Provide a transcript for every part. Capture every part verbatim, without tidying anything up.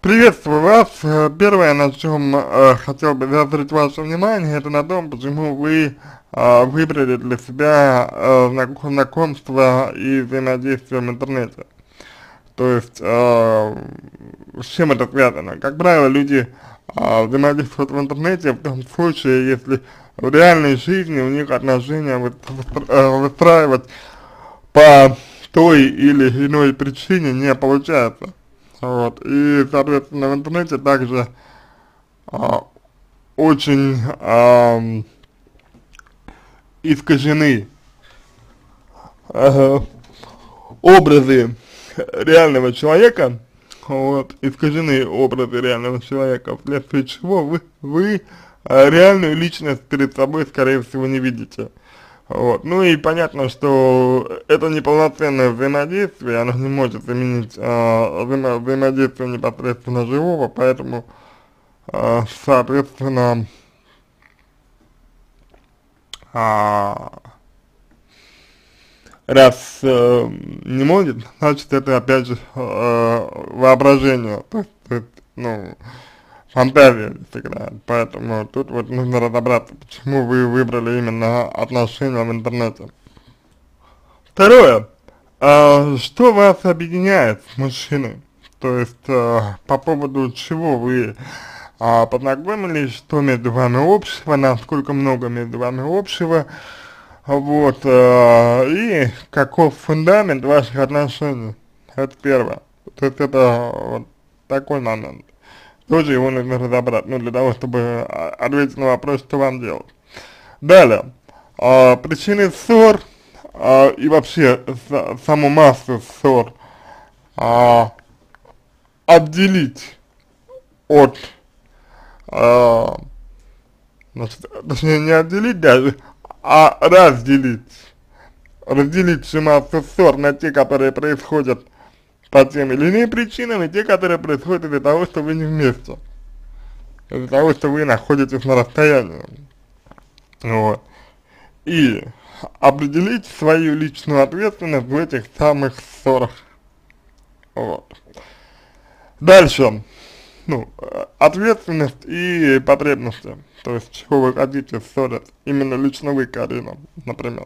Приветствую вас. Э, Первое, на чем э, хотел бы заострить ваше внимание, это на том, почему вы э, выбрали для себя э, знак- знакомство и взаимодействие в интернете. То есть, э, с чем это связано? Как правило, люди э, взаимодействуют в интернете в том случае, если в реальной жизни у них отношения вы- выстра- э, выстраивать по той или иной причине не получается. Вот, и, соответственно, в интернете также а, очень ам, искажены ага, образы реального человека, вот, искажены образы реального человека, вследствие чего вы, вы а, реальную личность перед собой, скорее всего, не видите. Вот. Ну и понятно, что это неполноценное взаимодействие, оно не может заменить а, взаимо взаимодействие непосредственно живого, поэтому, а, соответственно, а, раз э, не может, значит это опять же э, воображение, то есть, то есть, ну, фантазия сыграет, поэтому тут вот нужно разобраться, почему вы выбрали именно отношения в интернете. Второе. А, что вас объединяет с мужчиной? То есть, а, по поводу чего вы а, познакомились, что между вами общего, насколько много между вами общего, вот, а, и каков фундамент ваших отношений? Это первое. То есть, это вот такой момент. Тоже его нужно разобрать, ну, для того, чтобы а, ответить на вопрос, что вам делать. Далее. А, причины ссор а, и вообще с, саму массу ссор а, отделить от, а, значит, точнее не отделить даже, а разделить. Разделить всю массу ссор на те, которые происходят по тем или иным причинам, и те, которые происходят из-за того, что вы не вместе. Из-за того, что вы находитесь на расстоянии. Вот. И определить свою личную ответственность в этих самых ссорах. Вот. Дальше, ну, э, ответственность и потребности, то есть чего вы хотите ссорить, именно лично вы, Карина, например.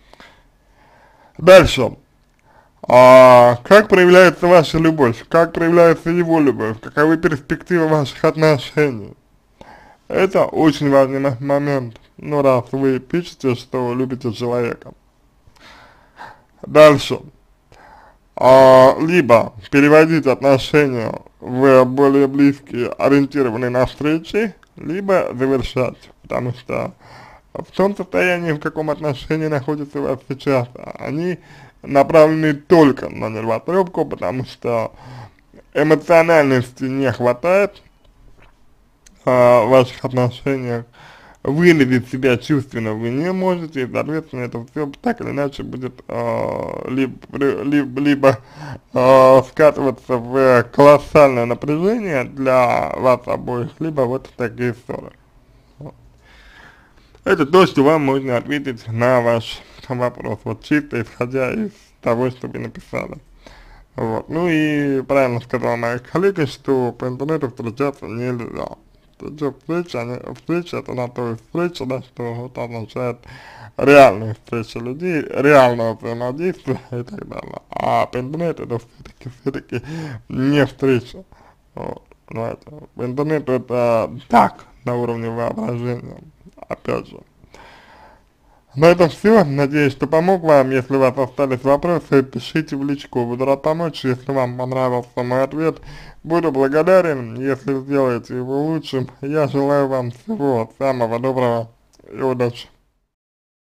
Дальше, а, как проявляется ваша любовь, как проявляется его любовь, каковы перспективы ваших отношений. Это очень важный мо- момент, ну, раз вы пишете, что любите человека. Дальше. А, либо переводить отношения в более близкие, ориентированные на встречи, либо завершать, потому что в том состоянии, в каком отношении находится у вас сейчас, они направлены только на нервотрепку, потому что эмоциональности не хватает а, в ваших отношениях, выразить себя чувственно вы не можете, и, соответственно, это все так или иначе будет э, либо, либо, либо э, скатываться в колоссальное напряжение для вас обоих, либо вот такие ссоры. Вот. Это то, что вам можно ответить на ваш вопрос, вот чисто исходя из того, что вы написали. Вот. Ну и правильно сказала моя коллега, что по интернету встречаться нельзя. Причем встреча, они, встреча это на то и встреча, да, что это означает реальные встречи людей, реальное взаимодействие и так далее. А по интернету это все-таки, все-таки не встреча. Вот, понимаете. По интернету это так, на уровне воображения, опять же. На этом все. Надеюсь, что помог вам. Если у вас остались вопросы, пишите в личку. Буду рад помочь. Если вам понравился мой ответ, буду благодарен. Если сделаете его лучшим, я желаю вам всего самого доброго и удачи.